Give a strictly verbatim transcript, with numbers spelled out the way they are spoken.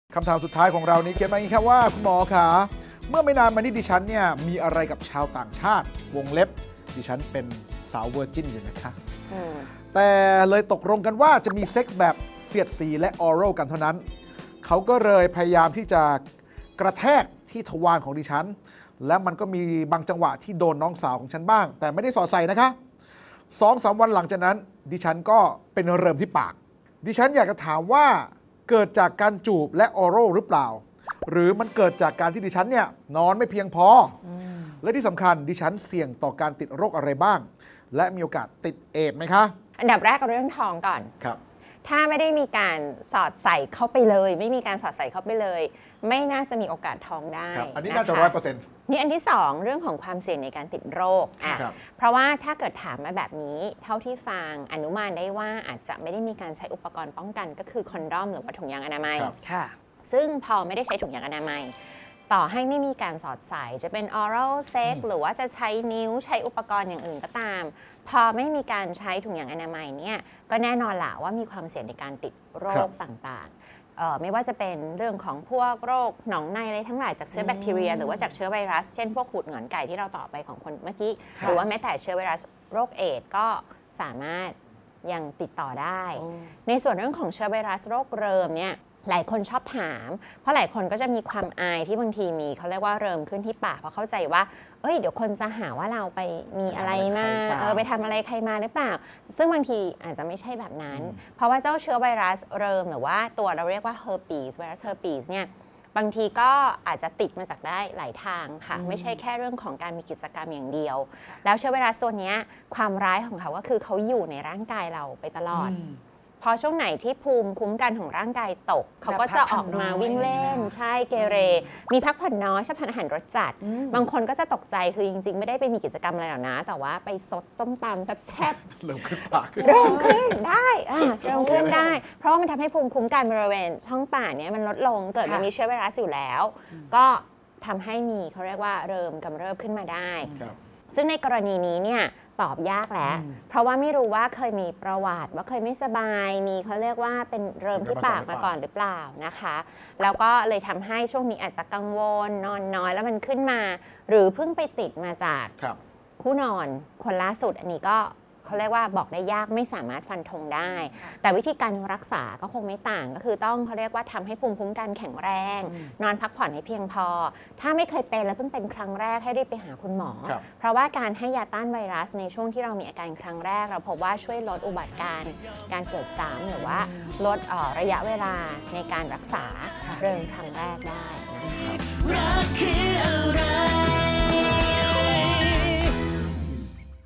คำถามสุดท้ายของเรานี้เขียนมาอย่างนี้ครับว่าคุณหมอคะเมื่อไม่นานมานี้ดิฉันเนี่ยมีอะไรกับชาวต่างชาติวงเล็บดิฉันเป็นสาวเวอร์จินอยู่นะคะแต่เลยตกลงกันว่าจะมีเซ็กส์แบบเสียดสีและออรัลกันเท่านั้นเขาก็เลยพยายามที่จะกระแทกที่ทวารของดิฉันและมันก็มีบางจังหวะที่โดนน้องสาวของฉันบ้างแต่ไม่ได้สอดใส่นะคะสองสามวันหลังจากนั้นดิฉันก็เป็นเริ่มที่ปากดิฉันอยากจะถามว่าเกิดจากการจูบและออรัลหรือเปล่าหรือมันเกิดจากการที่ดิฉันเนี่ยนอนไม่เพียงพอและที่สำคัญดิฉันเสี่ยงต่อการติดโรคอะไรบ้างและมีโอกาสติดเอดส์ไหมคะอันดับแรกเอาเรื่องท้องก่อนครับถ้าไม่ได้มีการสอดใส่เข้าไปเลยไม่มีการสอดใส่เข้าไปเลยไม่น่าจะมีโอกาสท้องได้อันนี้น่าจะร้อยเปอร์เซ็นต์นี่อันที่สองเรื่องของความเสี่ยงในการติดโรคอ่ะเพราะว่าถ้าเกิดถามมาแบบนี้เท่าที่ฟังอนุมานได้ว่าอาจจะไม่ได้มีการใช้อุปกรณ์ป้องกันก็คือคอนดอมหรือว่าถุงยางอนามัยค่ะซึ่งพอไม่ได้ใช้ถุงยางอนามัยต่อให้ไม่มีการสอดใส่จะเป็น oral sex หรือว่าจะใช้นิ้วใช้อุปกรณ์อย่างอื่นก็ตามพอไม่มีการใช้ถุงยางอนามัยเนี่ยก็แน่นอนละว่ามีความเสี่ยงในการติดโรคต่างๆไม่ว่าจะเป็นเรื่องของพวกโรคหนองในอะไรทั้งหลายจากเชื้อแบคทีเรียหรือว่าจากเชื้อไวรัสเช่นพวกหูดหงอนไก่ที่เราต่อไปของคนเมื่อกี้หรือว่าแม้แต่เชื้อไวรัสโรคเอดส์ก็สามารถยังติดต่อได้ในส่วนเรื่องของเชื้อไวรัสโรคเริมเนี่ยหลายคนชอบถามเพราะหลายคนก็จะมีความอายที่บางทีมีเขาเรียกว่าเริ่มขึ้นที่ปากเพราะเข้าใจว่าเอ้ยเดี๋ยวคนจะหาว่าเราไปมีอะไรมาเออไปทำอะไรใครมาหรือเปล่าซึ่งบางทีอาจจะไม่ใช่แบบนั้นเพราะว่าเจ้าเชื้อไวรัสเริมหรือว่าตัวเราเรียกว่าเฮอร์ปีสไวรัสเฮอร์ปีสเนี่ยบางทีก็อาจจะติดมาจากได้หลายทางค่ะไม่ใช่แค่เรื่องของการมีกิจกรรมอย่างเดียวแล้วเชื้อไวรัสตัวนี้ความร้ายของเขาก็คือเขาอยู่ในร่างกายเราไปตลอดพอช่วงไหนที่ภูมิคุ้มกันของร่างกายตกเขาก็จะออกมาวิ่งเล่นใช่เกเรมีพักผ่อนน้อยชอบทานอาหารรสจัดบางคนก็จะตกใจคือจริงๆไม่ได้ไปมีกิจกรรมอะไรหรอกนะแต่ว่าไปซดส้มตำแซ่บๆเริ่มขึ้นปากเริ่มขึ้นได้เริ่มขึ้นได้เพราะว่ามันทำให้ภูมิคุ้มกันบริเวณช่องปากเนี่ยมันลดลงเกิดมันมีเชื้อไวรัสอยู่แล้วก็ทำให้มีเขาเรียกว่าเริ่มกำเริบขึ้นมาได้ซึ่งในกรณีนี้เนี่ยตอบยากแล้วเพราะว่าไม่รู้ว่าเคยมีประวัติว่าเคยไม่สบายมีเขาเรียกว่าเป็นเริ่มที่ปากมาก่อนหรือเปล่านะคะแล้วก็เลยทำให้ช่วงนี้อาจจะกังวลนอนน้อยแล้วมันขึ้นมาหรือเพิ่งไปติดมาจากคู่นอนคนล่าสุดอันนี้ก็เขาเรียกว่าบอกได้ยากไม่สามารถฟันธงได้แต่วิธีการรักษาก็คงไม่ต่างก็คือต้องเขาเรียกว่าทำให้ภูมิคุ้มกันแข็งแรงนอนพักผ่อนให้เพียงพอถ้าไม่เคยเป็นแล้วเพิ่งเป็นครั้งแรกให้รีบไปหาคุณหมอเพราะว่าการให้ยาต้านไวรัสในช่วงที่เรามีอาการครั้งแรกเราพบว่าช่วยลดอุบัติการการเกิดซ้ำหรือว่าลดระยะเวลาในการรักษาเริ่มครั้งแรกได้